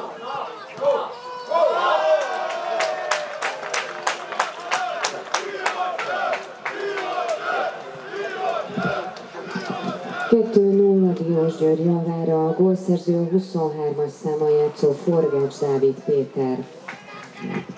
Diósgyőr javára a gólszerző a 23-as számmal játszó Forgács Dávid Péter.